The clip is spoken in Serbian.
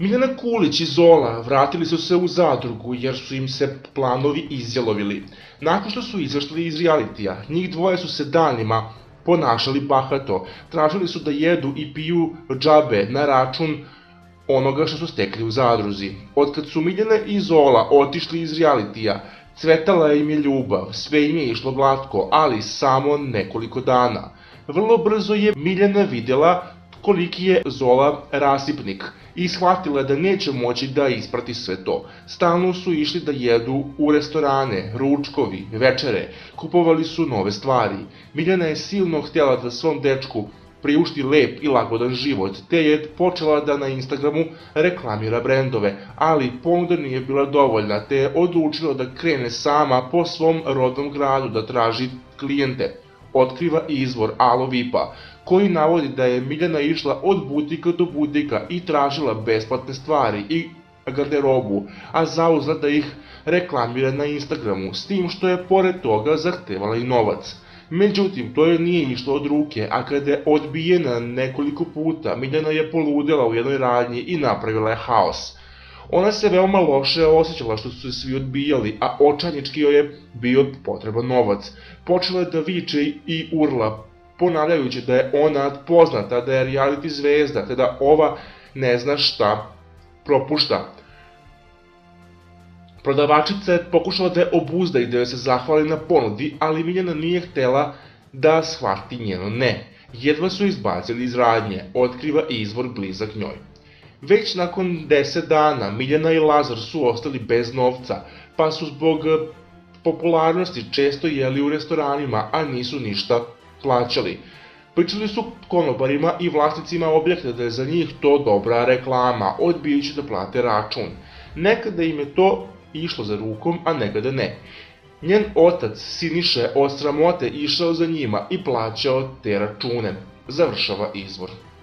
Miljana Kulić i Zola vratili su se u zadrugu jer su im se planovi izjalovili. Nakon što su izašli iz realitija, njih dvoje su se danima ponašali bahato, tražili su da jedu i piju džabe na račun onoga što su stekli u zadruzi. Otkad su Miljana i Zola otišli iz realitija, cvetala im je ljubav, sve im je išlo glatko, ali samo nekoliko dana. Vrlo brzo je Miljana vidjela koliki je Zola rasipnik i shvatila da neće moći da isprati sve to. Stalno su išli da jedu u restorane, ručkovi, večere, kupovali su nove stvari. Miljana je silno htjela da svom dečku priušti lep i lagodan život, te je počela da na Instagramu reklamira brendove, ali ponuda nije bila dovoljna, te je odlučila da krene sama po svom rodnom gradu da traži klijente. Otkriva izvor Alo Vipa, koji navodi da je Miljana išla od butika do butika i tražila besplatne stvari i garderobu, a zauzvrat da ih reklamira na Instagramu, s tim što je pored toga zahtevala i novac. Međutim, to joj nije išlo od ruke, a kada je odbijena nekoliko puta, Miljana je poludela u jednoj radnji i napravila je haos. Ona se veoma loše osjećala što su se svi odbijali, a očajnički joj je bio potreban novac. Počela je da viče i urla, ponavljajući da je ona poznata, da je reality zvezda, te da ova ne zna šta propušta. Prodavačica je pokušala da je obuzda i da joj se zahvali na ponudi, ali Miljana nije htjela da shvati njeno ne. Jedva su izbacili iz radnje, otkriva izvor blizak njoj. Već nakon 10 dana Miljana i Lazar su ostali bez novca, pa su zbog popularnosti često jeli u restoranima, a nisu ništa plaćali. Pričali su konobarima i vlasnicima objekta da je za njih to dobra reklama, odbijajući da plate račun. Nekada im je to išlo za rukom, a nekada ne. Njen otac Siniša od sramote išao za njima i plaćao te račune. Završava izvor.